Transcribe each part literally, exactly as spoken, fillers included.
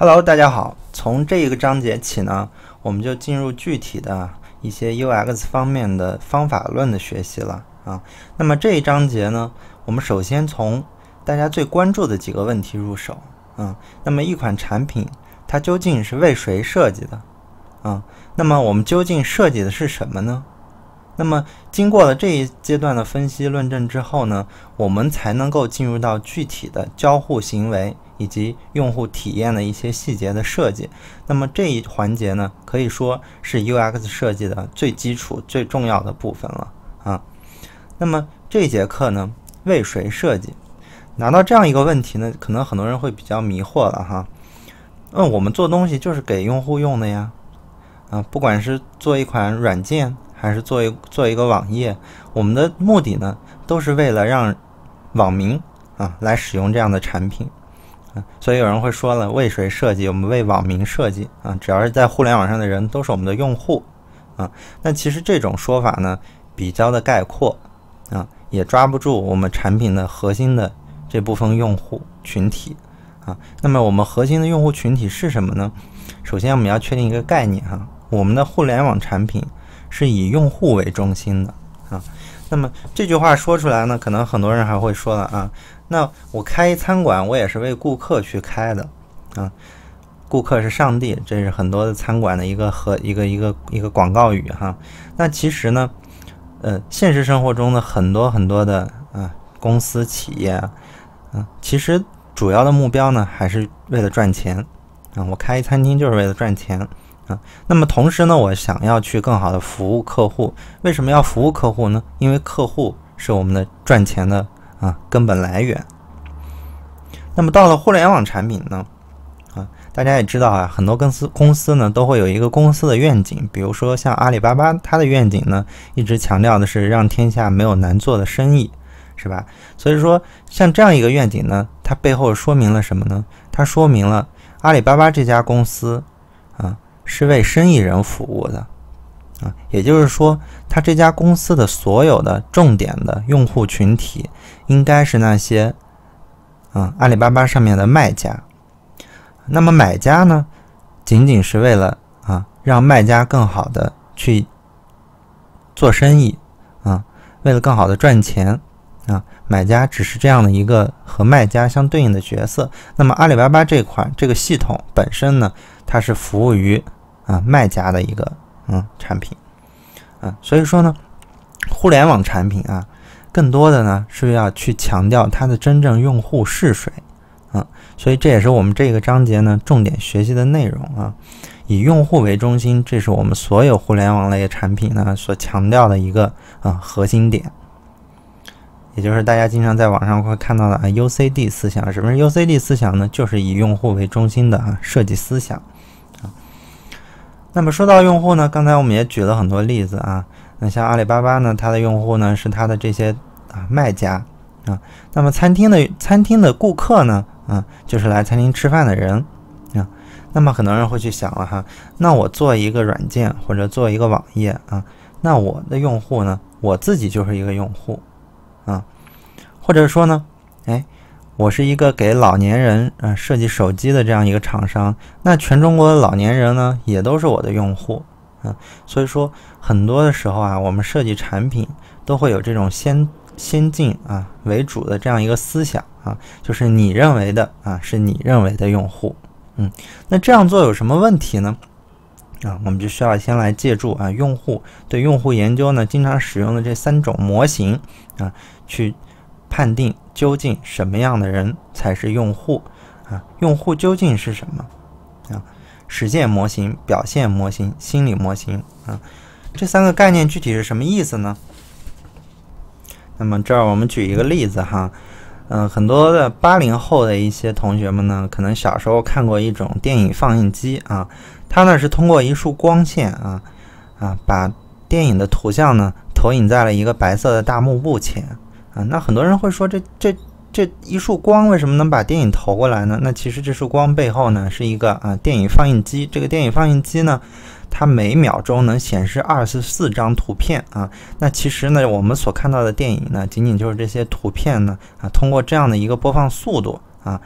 Hello， 大家好。从这一个章节起呢，我们就进入具体的一些 U X 方面的方法论的学习了啊。那么这一章节呢，我们首先从大家最关注的几个问题入手啊。那么一款产品它究竟是为谁设计的啊？那么我们究竟设计的是什么呢？那么经过了这一阶段的分析论证之后呢，我们才能够进入到具体的交互行为以及用户体验的一些细节的设计。那么这一环节呢，可以说是 U X 设计的最基础最重要的部分了啊。那么这一节课呢，为谁设计？拿到这样一个问题呢，可能很多人会比较迷惑了哈。嗯，我们做东西就是给用户用的呀，啊，不管是做一款软件还是做一做一个网页，我们的目的呢，都是为了让网民啊来使用这样的产品。所以有人会说了，为谁设计？我们为网民设计啊！只要是在互联网上的人，都是我们的用户啊。那其实这种说法呢，比较的概括啊，也抓不住我们产品的核心的这部分用户群体啊。那么我们核心的用户群体是什么呢？首先我们要确定一个概念哈，我们的互联网产品是以用户为中心的啊。那么这句话说出来呢，可能很多人还会说了啊。那我开一餐馆，我也是为顾客去开的啊。顾客是上帝，这是很多的餐馆的一个和一个一个一个广告语哈。那其实呢，呃，现实生活中的很多很多的啊公司企业啊，啊，其实主要的目标呢，还是为了赚钱啊。我开一餐厅就是为了赚钱啊。那么同时呢，我想要去更好的服务客户。为什么要服务客户呢？因为客户是我们的赚钱的啊，根本来源。那么到了互联网产品呢，啊，大家也知道啊，很多公司公司呢都会有一个公司的愿景，比如说像阿里巴巴，它的愿景呢一直强调的是让天下没有难做的生意，是吧？所以说像这样一个愿景呢，它背后说明了什么呢？它说明了阿里巴巴这家公司啊是为生意人服务的。啊，也就是说，它这家公司的所有的重点的用户群体，应该是那些啊阿里巴巴上面的卖家。那么买家呢，仅仅是为了啊让卖家更好的去做生意啊，为了更好的赚钱啊，买家只是这样的一个和卖家相对应的角色。那么阿里巴巴这款这个系统本身呢，它是服务于啊卖家的一个。嗯，产品，啊，所以说呢，互联网产品啊，更多的呢是要去强调它的真正用户是谁，啊，所以这也是我们这个章节呢重点学习的内容啊，以用户为中心，这是我们所有互联网类产品呢所强调的一个啊核心点，也就是大家经常在网上会看到的啊 U C D 思想。什么是 U C D 思想呢？就是以用户为中心的啊设计思想。那么说到用户呢，刚才我们也举了很多例子啊。那像阿里巴巴呢，它的用户呢是它的这些啊卖家啊。那么餐厅的餐厅的顾客呢，啊就是来餐厅吃饭的人啊。那么很多人会去想了哈，那我做一个软件或者做一个网页啊，那我的用户呢，我自己就是一个用户啊，或者说呢，哎。我是一个给老年人呃设计手机的这样一个厂商，那全中国的老年人呢也都是我的用户啊，所以说很多的时候啊，我们设计产品都会有这种先先进啊为主的这样一个思想啊，就是你认为的啊是你认为的用户，嗯，那这样做有什么问题呢？啊，我们就需要先来借助啊用户对用户研究呢经常使用的这三种模型啊去。判定究竟什么样的人才是用户啊？用户究竟是什么啊？实践模型、表现模型、心理模型啊，这三个概念具体是什么意思呢？那么这儿我们举一个例子哈，嗯、呃，很多的八零后的一些同学们呢，可能小时候看过一种电影放映机啊，它呢是通过一束光线啊啊，把电影的图像呢投影在了一个白色的大幕布前。啊，那很多人会说这这这一束光为什么能把电影投过来呢？那其实这束光背后呢是一个啊电影放映机，这个电影放映机呢，它每秒钟能显示二十四张图片啊。那其实呢，我们所看到的电影呢，仅仅就是这些图片呢啊，通过这样的一个播放速度啊，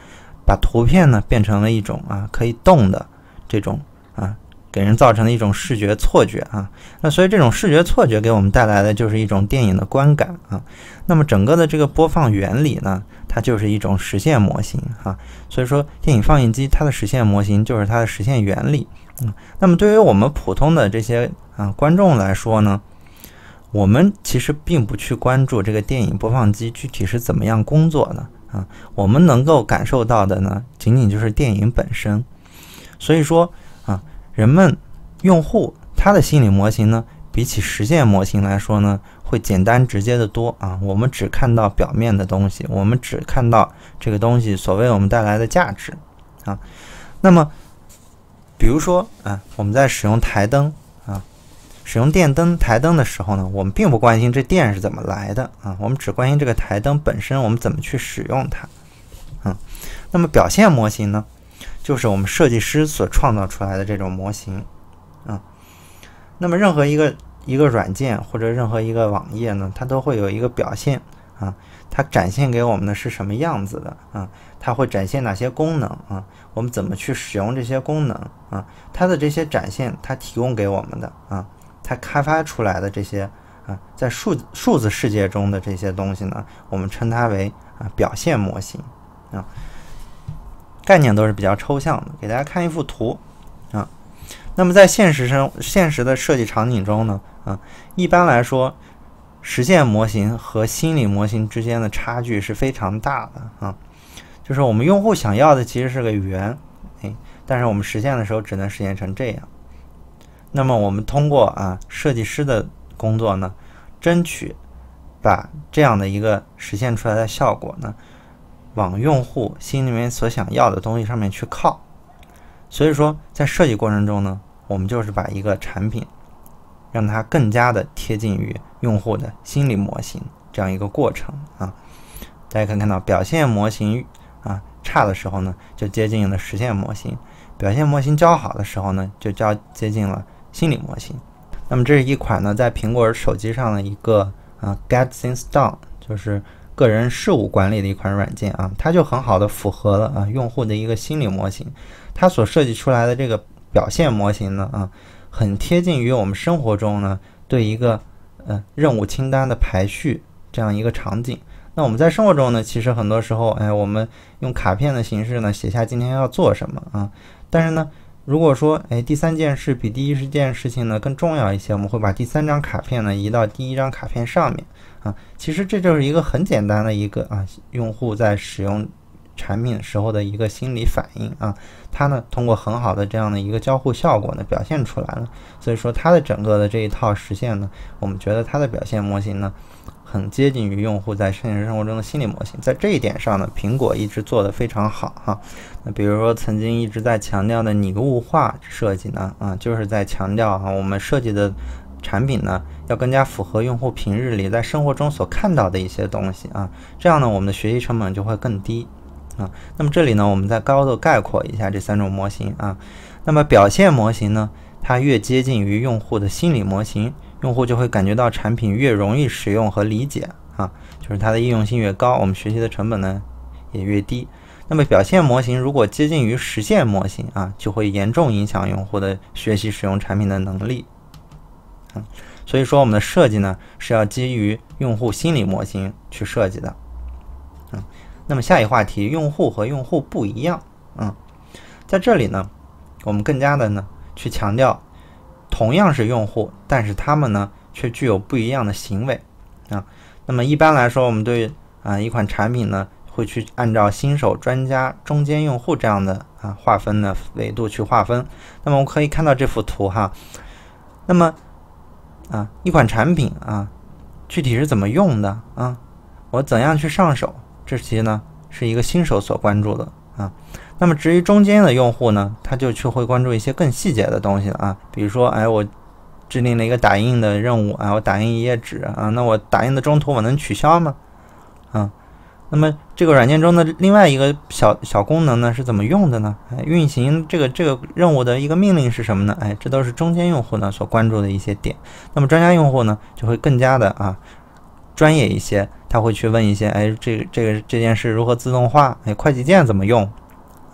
把图片呢变成了一种啊可以动的这种啊，给人造成了一种视觉错觉啊。那所以这种视觉错觉给我们带来的就是一种电影的观感啊。那么整个的这个播放原理呢，它就是一种实现模型啊。所以说电影放映机它的实现模型就是它的实现原理。嗯，那么对于我们普通的这些啊观众来说呢，我们其实并不去关注这个电影播放机具体是怎么样工作的啊，我们能够感受到的呢，仅仅就是电影本身。所以说啊，人们用户他的心理模型呢，比起实现模型来说呢，会简单直接的多啊。我们只看到表面的东西，我们只看到这个东西所为我们带来的价值啊。那么比如说啊，我们在使用台灯啊，使用电灯、台灯的时候呢，我们并不关心这电是怎么来的啊，我们只关心这个台灯本身，我们怎么去使用它。嗯，那么表现模型呢，就是我们设计师所创造出来的这种模型。嗯，那么任何一个一个软件或者任何一个网页呢，它都会有一个表现啊，它展现给我们的是什么样子的啊？它会展现哪些功能啊？我们怎么去使用这些功能啊？它的这些展现，它提供给我们的啊，它开发出来的这些啊，在数数字世界中的这些东西呢，我们称它为啊表现模型啊。概念都是比较抽象的，给大家看一幅图啊。那么在现实生现实的设计场景中呢，啊，一般来说，实现模型和心理模型之间的差距是非常大的啊。就是我们用户想要的其实是个圆，哎，但是我们实现的时候只能实现成这样。那么我们通过啊设计师的工作呢，争取把这样的一个实现出来的效果呢，往用户心里面所想要的东西上面去靠。所以说在设计过程中呢，我们就是把一个产品让它更加的贴近于用户的心理模型这样一个过程啊。大家可以看到表现模型啊差的时候呢，就接近了实现模型；表现模型较好的时候呢，就较接近了心理模型。那么这是一款呢在苹果手机上的一个啊 Get Things Done， 就是个人事务管理的一款软件啊，它就很好的符合了啊用户的一个心理模型。它所设计出来的这个表现模型呢啊，很贴近于我们生活中呢对一个呃任务清单的排序这样一个场景。那我们在生活中呢，其实很多时候，哎，我们用卡片的形式呢写下今天要做什么啊，但是呢，如果说哎第三件事比第一件事情呢更重要一些，我们会把第三张卡片呢移到第一张卡片上面啊。其实这就是一个很简单的一个啊用户在使用产品时候的一个心理反应啊，它呢通过很好的这样的一个交互效果呢表现出来了。所以说它的整个的这一套实现呢，我们觉得它的表现模型呢很接近于用户在现实生活中的心理模型。在这一点上呢，苹果一直做得非常好哈。那比如说曾经一直在强调的拟物化设计呢，啊，就是在强调啊，我们设计的产品呢要更加符合用户平日里在生活中所看到的一些东西啊，这样呢我们的学习成本就会更低啊。那么这里呢，我们再高度概括一下这三种模型啊。那么表现模型呢，它越接近于用户的心理模型，用户就会感觉到产品越容易使用和理解啊，就是它的应用性越高，我们学习的成本呢也越低。那么表现模型如果接近于实现模型啊，就会严重影响用户的学习使用产品的能力啊。所以说我们的设计呢是要基于用户心理模型去设计的。嗯，那么下一话题，用户和用户不一样。嗯，在这里呢，我们更加的呢去强调，同样是用户，但是他们呢却具有不一样的行为啊。那么一般来说，我们对啊一款产品呢会去按照新手、专家、中间用户这样的啊划分的维度去划分。那么我们可以看到这幅图哈，那么啊一款产品啊具体是怎么用的啊，我怎样去上手，这些呢是一个新手所关注的啊。那么至于中间的用户呢，他就去会关注一些更细节的东西了啊，比如说哎我制定了一个打印的任务啊，我打印一页纸啊，那我打印的中途我能取消吗？啊，那么这个软件中的另外一个小小功能呢是怎么用的呢？哎，运行这个这个任务的一个命令是什么呢？哎，这都是中间用户呢所关注的一些点。那么专家用户呢就会更加的啊专业一些，他会去问一些，哎，这个这个这件事如何自动化？哎，快捷键怎么用？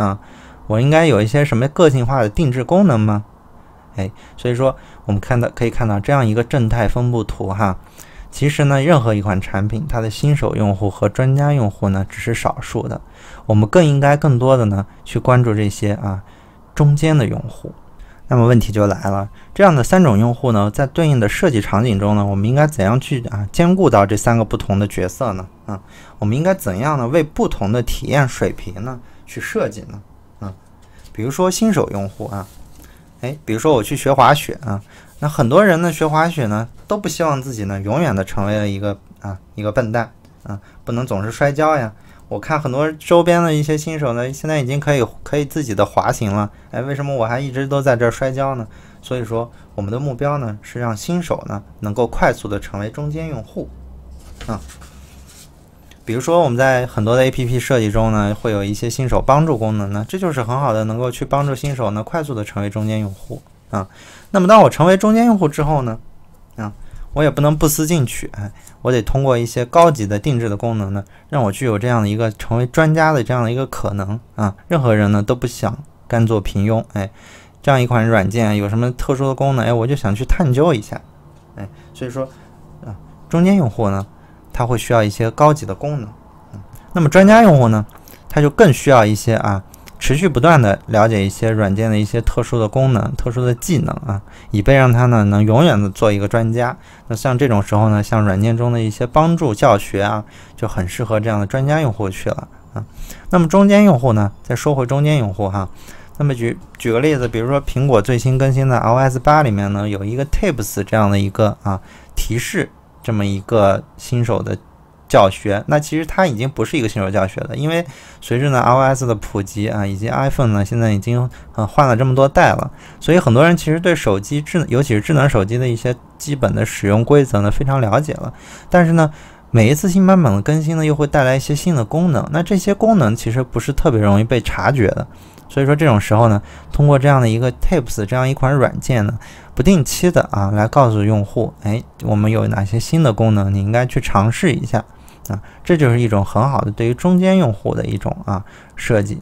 啊？我应该有一些什么个性化的定制功能吗？哎，所以说我们看到可以看到这样一个正态分布图哈。其实呢，任何一款产品，它的新手用户和专家用户呢，只是少数的。我们更应该更多的呢，去关注这些啊中间的用户。那么问题就来了，这样的三种用户呢，在对应的设计场景中呢，我们应该怎样去啊兼顾到这三个不同的角色呢？啊，我们应该怎样呢，为不同的体验水平呢去设计呢？啊，比如说新手用户啊，哎，比如说我去学滑雪啊。那很多人呢学滑雪呢都不希望自己呢永远的成为了一个啊一个笨蛋啊，不能总是摔跤呀。我看很多周边的一些新手呢，现在已经可以可以自己的滑行了，哎，为什么我还一直都在这儿摔跤呢？所以说我们的目标呢是让新手呢能够快速的成为中间用户啊。比如说我们在很多的 A P P 设计中呢，会有一些新手帮助功能呢，这就是很好的能够去帮助新手呢快速的成为中间用户啊。那么当我成为中间用户之后呢，啊，我也不能不思进取，哎，我得通过一些高级的定制的功能呢，让我具有这样的一个成为专家的这样的一个可能啊。任何人呢都不想甘做平庸，哎，这样一款软件有什么特殊的功能，哎，我就想去探究一下，哎，所以说啊，中间用户呢，他会需要一些高级的功能，嗯，那么专家用户呢，他就更需要一些啊。持续不断的了解一些软件的一些特殊的功能、特殊的技能啊，以备让他呢能永远的做一个专家。那像这种时候呢，像软件中的一些帮助教学啊，就很适合这样的专家用户去了啊。那么中间用户呢，再说回中间用户哈，那么举举个例子，比如说苹果最新更新的 i O S 八里面呢，有一个 Tips 这样的一个啊提示，这么一个新手的教学。那其实它已经不是一个新手教学了，因为随着呢 iOS 的普及啊，以及 iPhone 呢现在已经呃换了这么多代了，所以很多人其实对手机智尤其是智能手机的一些基本的使用规则呢非常了解了。但是呢，每一次新版本的更新呢又会带来一些新的功能，那这些功能其实不是特别容易被察觉的。所以说这种时候呢，通过这样的一个 Tips 这样一款软件呢，不定期的啊来告诉用户，哎，我们有哪些新的功能，你应该去尝试一下。啊，这就是一种很好的对于中间用户的一种啊设计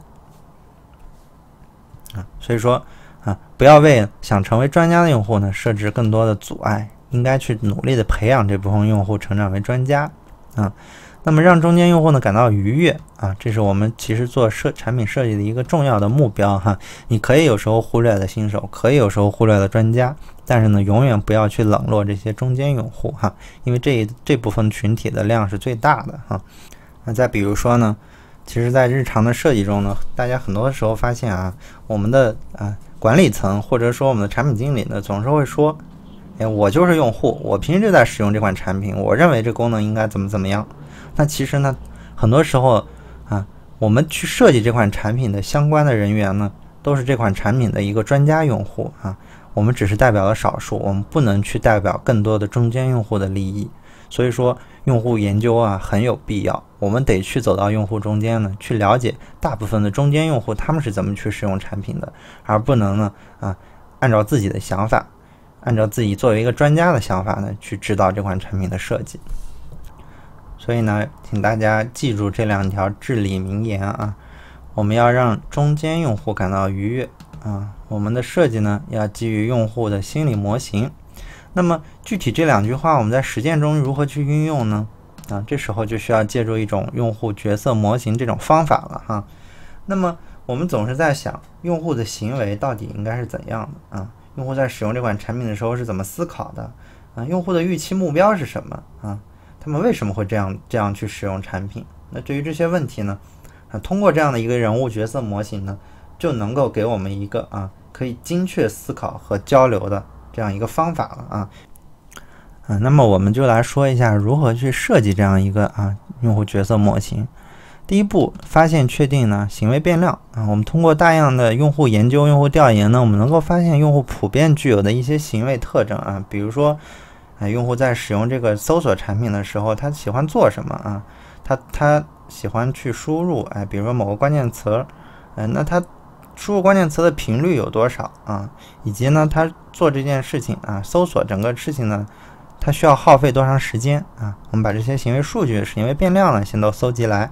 啊，所以说啊，不要为想成为专家的用户呢设置更多的阻碍，应该去努力的培养这部分用户成长为专家啊。那么让中间用户呢感到愉悦啊，这是我们其实做设产品设计的一个重要的目标哈。你可以有时候忽略了新手，可以有时候忽略了专家，但是呢，永远不要去冷落这些中间用户哈，因为这这部分群体的量是最大的哈。那再比如说呢，其实在日常的设计中呢，大家很多时候发现啊，我们的啊管理层或者说我们的产品经理呢，总是会说，哎，我就是用户，我平时就在使用这款产品，我认为这功能应该怎么怎么样。那其实呢，很多时候啊，我们去设计这款产品的相关的人员呢，都是这款产品的一个专家用户啊。我们只是代表了少数，我们不能去代表更多的中间用户的利益。所以说，用户研究啊很有必要，我们得去走到用户中间呢，去了解大部分的中间用户他们是怎么去使用产品的，而不能呢啊按照自己的想法，按照自己作为一个专家的想法呢去指导这款产品的设计。所以呢，请大家记住这两条至理名言啊，我们要让中间用户感到愉悦啊，我们的设计呢要基于用户的心理模型。那么具体这两句话我们在实践中如何去运用呢？啊，这时候就需要借助一种用户角色模型这种方法了哈。那么我们总是在想，用户的行为到底应该是怎样的啊？用户在使用这款产品的时候是怎么思考的啊？用户的预期目标是什么啊？他们为什么会这样这样去使用产品？那对于这些问题呢，啊，通过这样的一个人物角色模型呢，就能够给我们一个啊可以精确思考和交流的这样一个方法了啊。啊，那么我们就来说一下如何去设计这样一个啊用户角色模型。第一步，发现确定呢行为变量啊。我们通过大量的用户研究、用户调研呢，我们能够发现用户普遍具有的一些行为特征啊，比如说。哎，用户在使用这个搜索产品的时候，他喜欢做什么啊？他他喜欢去输入，哎，比如说某个关键词，哎，那他输入关键词的频率有多少啊？以及呢，他做这件事情啊，搜索整个事情呢，他需要耗费多长时间啊？我们把这些行为数据、行为变量呢，先都搜集来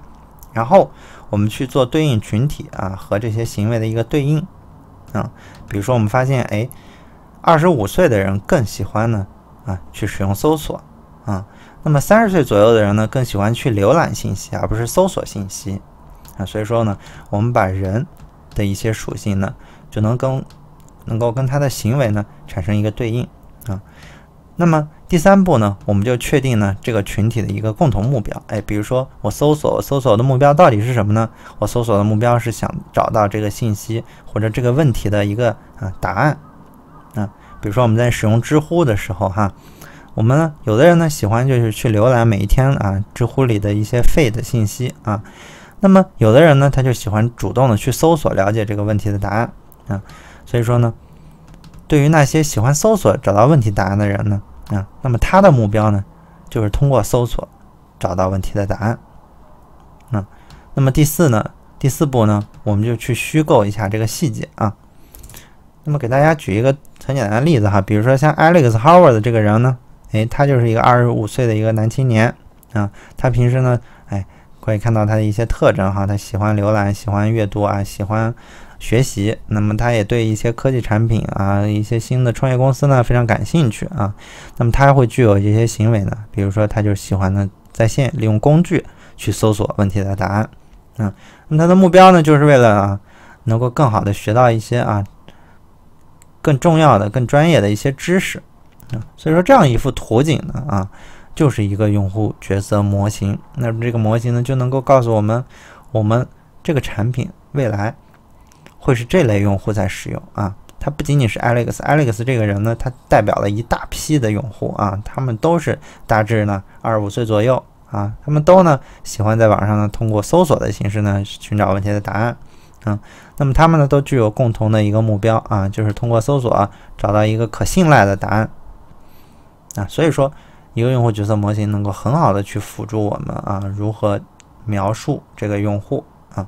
然后我们去做对应群体啊和这些行为的一个对应啊，比如说我们发现，哎，二十五岁的人更喜欢呢啊去使用搜索啊，那么三十岁左右的人呢更喜欢去浏览信息而不是搜索信息啊，所以说呢，我们把人的一些属性呢就能跟能够跟他的行为呢产生一个对应啊。那么第三步呢，我们就确定呢这个群体的一个共同目标。哎，比如说我搜索，我搜索的目标到底是什么呢？我搜索的目标是想找到这个信息或者这个问题的一个啊答案啊。比如说我们在使用知乎的时候哈，我们呢有的人呢喜欢就是去浏览每一天啊知乎里的一些 feed 信息啊，那么有的人呢他就喜欢主动的去搜索了解这个问题的答案啊。所以说呢，对于那些喜欢搜索找到问题答案的人呢啊，那么他的目标呢，就是通过搜索找到问题的答案。啊，那么第四呢，第四步呢，我们就去虚构一下这个细节啊。那么给大家举一个很简单的例子哈，比如说像 Alex Howard 这个人呢，哎，他就是一个二十五岁的一个男青年啊，他平时呢，哎，可以看到他的一些特征哈，他喜欢浏览，喜欢阅读啊，喜欢学习，那么他也对一些科技产品啊，一些新的创业公司呢非常感兴趣啊。那么他会具有这些行为呢，比如说他就喜欢呢在线利用工具去搜索问题的答案啊。那么他的目标呢，就是为了啊能够更好的学到一些啊更重要的、更专业的一些知识啊。所以说这样一幅图景呢啊，就是一个用户角色模型。那么这个模型呢就能够告诉我们，我们这个产品未来会是这类用户在使用啊，它不仅仅是 Alex，Alex 这个人呢，他代表了一大批的用户啊，他们都是大致呢二十五岁左右啊，他们都呢喜欢在网上呢通过搜索的形式呢寻找问题的答案啊，那么他们呢都具有共同的一个目标啊，就是通过搜索、啊、找到一个可信赖的答案啊，所以说一个用户角色模型能够很好的去辅助我们啊如何描述这个用户。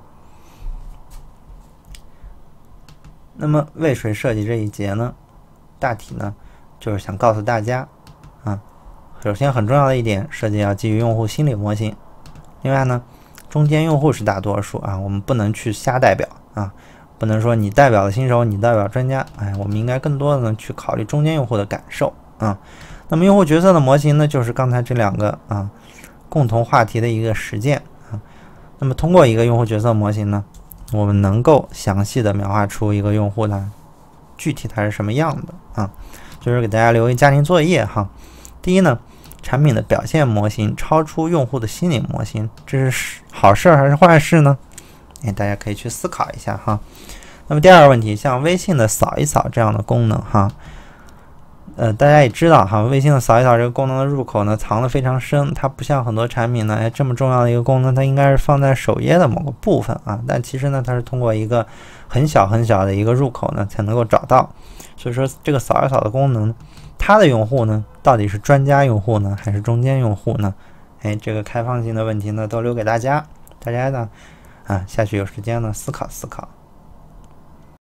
那么为谁设计这一节呢？大体呢就是想告诉大家啊，首先很重要的一点，设计要基于用户心理模型。另外呢，中间用户是大多数啊，我们不能去瞎代表啊，不能说你代表了新手，你代表专家，哎，我们应该更多的呢去考虑中间用户的感受啊。那么用户角色的模型呢，就是刚才这两个啊共同话题的一个实践啊。那么通过一个用户角色模型呢，我们能够详细的描画出一个用户呢，具体它是什么样的啊？就是给大家留一家庭作业哈。第一呢，产品的表现模型超出用户的心理模型，这是好事还是坏事呢？哎，大家可以去思考一下哈。那么第二个问题，像微信的扫一扫这样的功能哈，呃，大家也知道哈，微信的扫一扫这个功能的入口呢藏得非常深，它不像很多产品呢，哎，这么重要的一个功能，它应该是放在首页的某个部分啊，但其实呢，它是通过一个很小很小的一个入口呢才能够找到。所以说，这个扫一扫的功能，它的用户呢，到底是专家用户呢，还是中间用户呢？哎，这个开放性的问题呢，都留给大家，大家呢，啊，下去有时间呢思考思考。